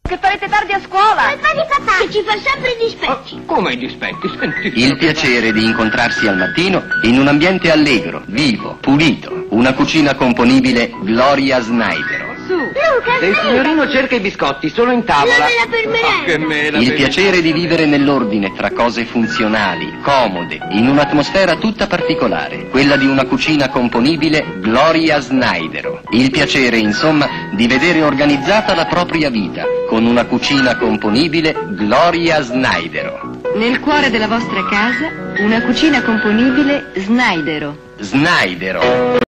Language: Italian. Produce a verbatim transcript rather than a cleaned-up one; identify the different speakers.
Speaker 1: Che farete tardi a scuola.
Speaker 2: Colpa di papà, che ci fa sempre i dispetti.
Speaker 3: Oh, come i dispetti? Senti.
Speaker 4: Il piacere di incontrarsi al mattino in un ambiente allegro, vivo, pulito. Una cucina componibile Gloria Snaidero.
Speaker 1: Su.
Speaker 2: Luca,
Speaker 3: Il signorino cerca i biscotti, sono in tavola.
Speaker 2: La mela per merenda.
Speaker 3: Ah, che mela
Speaker 4: Il
Speaker 3: per-
Speaker 4: piacere di vivere nell'ordine tra cose funzionali, comode, in un'atmosfera tutta particolare, quella di una cucina componibile Gloria Snaidero. Il piacere, insomma, di vedere organizzata la propria vita con una cucina componibile Gloria Snaidero.
Speaker 1: Nel cuore della vostra casa, una cucina componibile Snaidero.
Speaker 4: Snaidero.